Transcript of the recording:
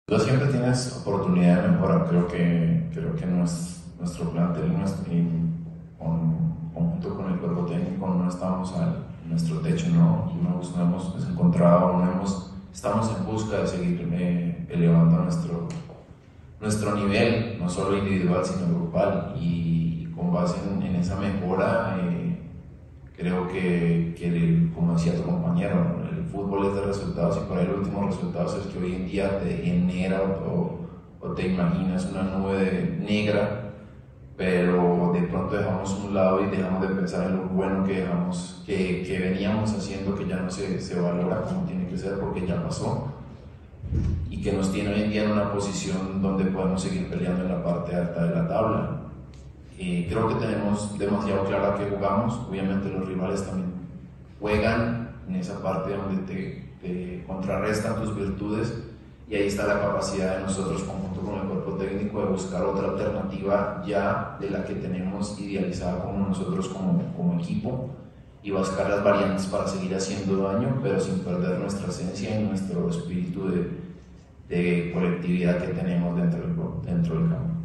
Tú siempre tienes oportunidad de mejora. Creo que nuestro plantel, junto con el cuerpo técnico, no estamos a nuestro techo, ¿no? No hemos encontrado, estamos en busca de seguir elevando nuestro nivel, no solo individual, sino grupal. Y con base en esa mejora, creo que, como decía tu compañero, el fútbol es de resultados, y por ahí el último resultado es que hoy en día te genera o te imaginas una nube negra, pero de pronto dejamos un lado y dejamos de pensar en lo bueno que veníamos haciendo, que ya no se valora como tiene que ser porque ya pasó, y que nos tiene hoy en día en una posición donde podemos seguir peleando en la parte alta de la tabla. Creo que tenemos demasiado clara que jugamos. Obviamente los rivales también juegan en esa parte donde te contrarrestan tus virtudes, y ahí está la capacidad de nosotros, conjunto con el cuerpo técnico, de buscar otra alternativa ya de la que tenemos idealizada como nosotros como equipo, y buscar las variantes para seguir haciendo daño, pero sin perder nuestra esencia y nuestro espíritu de colectividad que tenemos dentro del campo.